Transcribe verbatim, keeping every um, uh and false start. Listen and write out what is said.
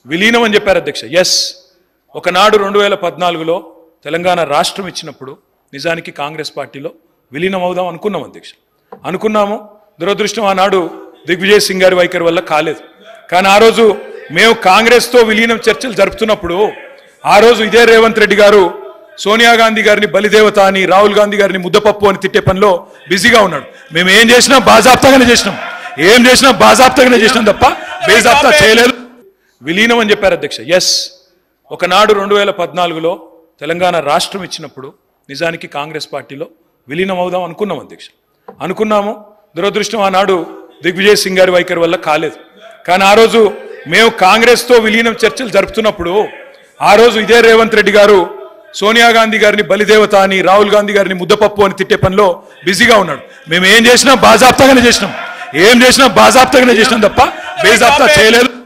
విలీనం అని చెప్పారు అధ్యక్ష. ఎస్, ఒకనాడు రెండు వేల పద్నాలుగులో తెలంగాణ రాష్ట్రం ఇచ్చినప్పుడు నిజానికి కాంగ్రెస్ పార్టీలో విలీనం అవుదాం అనుకున్నాం అధ్యక్ష. అనుకున్నాము. దురదృష్టం ఆనాడు దిగ్విజయ్ సింగ్ గారి వైఖరి వల్ల కాలేదు. కానీ ఆ రోజు మేము కాంగ్రెస్తో విలీనం చర్చలు జరుపుతున్నప్పుడు ఆ రోజు ఇదే రేవంత్ రెడ్డి గారు సోనియా గాంధీ గారిని బలిదేవత అని, రాహుల్ గాంధీ గారిని ముద్దపప్పు అని తిట్టే పనిలో బిజీగా ఉన్నాడు. మేము ఏం చేసినా బాజాప్తాగానే చేసినాం, ఏం చేసినా బాజాప్తాగానే చేసినాం తప్ప బేజాప్తా చేయలేదు. విలీనం అని చెప్పారు అధ్యక్ష. ఎస్, ఒకనాడు రెండు వేల పద్నాలుగులో తెలంగాణ రాష్ట్రం ఇచ్చినప్పుడు నిజానికి కాంగ్రెస్ పార్టీలో విలీనం అవుదాం అనుకున్నాం అధ్యక్ష. అనుకున్నాము. దురదృష్టం ఆనాడు దిగ్విజయ్ సింగ్ గారి వైఖరి వల్ల కాలేదు. కానీ ఆ రోజు మేము కాంగ్రెస్తో విలీనం చర్చలు జరుపుతున్నప్పుడు ఆ రోజు ఇదే రేవంత్ రెడ్డి గారు సోనియా గాంధీ గారిని బలిదేవత అని, రాహుల్ గాంధీ గారిని ముద్దపప్పు అని తిట్టే పనిలో బిజీగా ఉన్నాడు. మేము ఏం చేసినా బాజాప్తాగానే చేసినాం, ఏం చేసినా బాజాప్తాగానే చేసినాం తప్ప బేజాప్తా చేయలేదు.